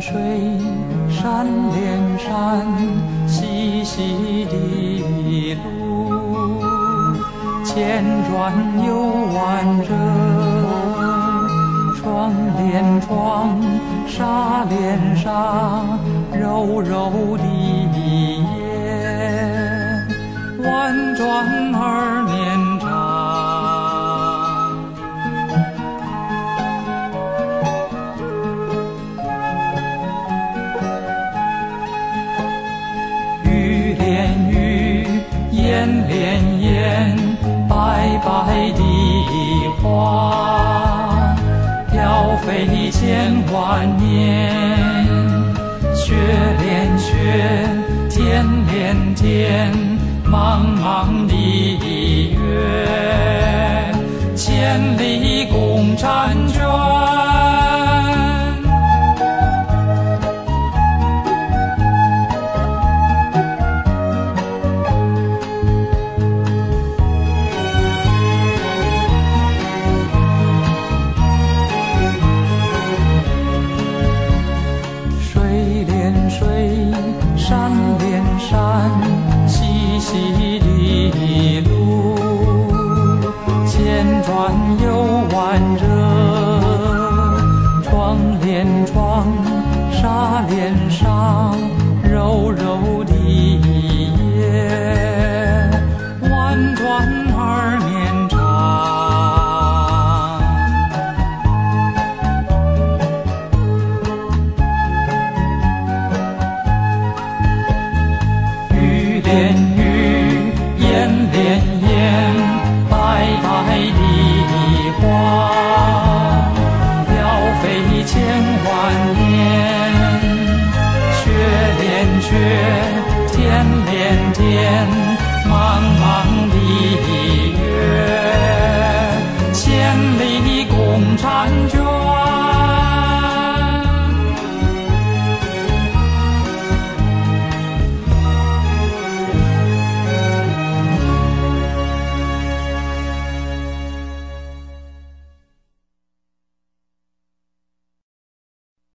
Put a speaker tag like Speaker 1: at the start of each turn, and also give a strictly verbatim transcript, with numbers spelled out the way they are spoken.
Speaker 1: 水，山连山，细细的路，千转又万折，窗连窗，纱连纱，柔柔的夜，婉转而绵长。雨连雨，烟连烟，白白的花，飘飞千万年。雪连雪，天连天，茫茫的月，千里共婵娟。山连山，细细的路，千转又万折，窗连窗，纱连纱，柔柔的夜，婉转而绵长。连雨，烟连烟，白白的花，飘飞千万年。雪连雪，天连天。